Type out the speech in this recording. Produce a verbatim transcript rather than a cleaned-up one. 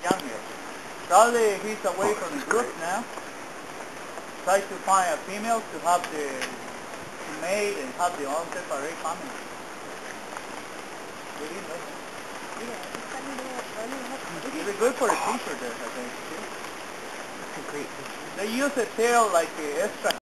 young male. Probably he's away from the group now. Try to find a female to have the mate and have the own separate family. They didn't like it. Really good for the teacher there, I think. Too. That's a great. They use the tail like the extra.